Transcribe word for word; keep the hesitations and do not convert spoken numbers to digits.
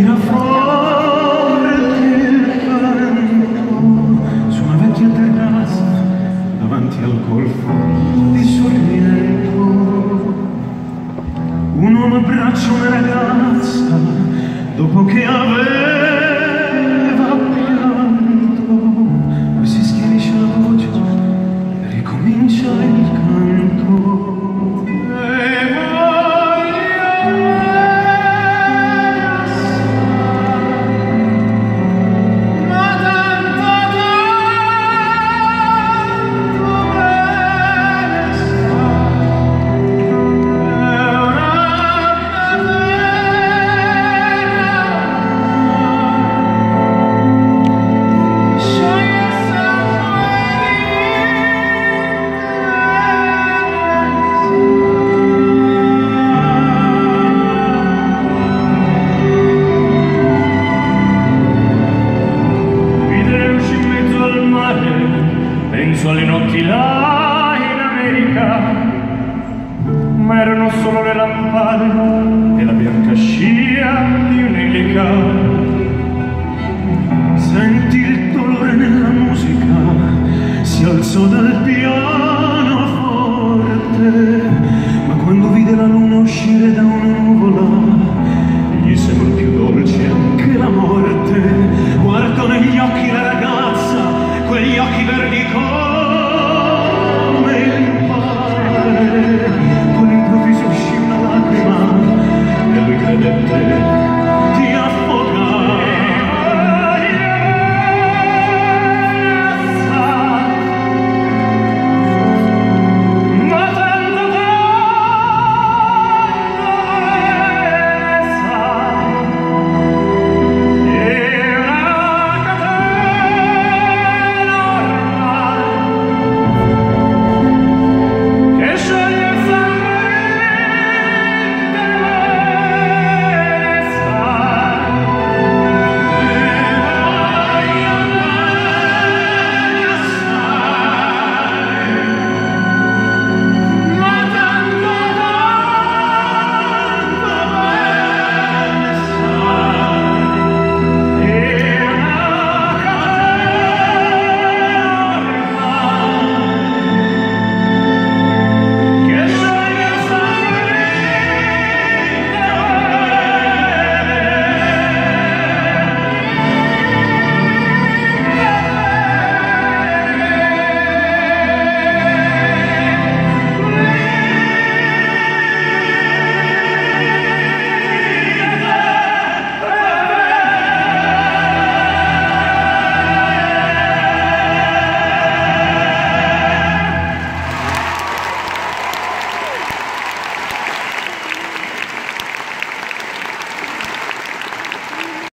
tira forte il canto su una vecchia terrazza davanti al golfo di Sorrento. Un uomo abbraccia una ragazza dopo che aveva pianto, poi si schiarisce la voce e ricomincia il canto. Penso alle notti là in America, ma erano solo le lampade e la bianca scia di un'elica. Senti il dolore nella musica, si alzò dal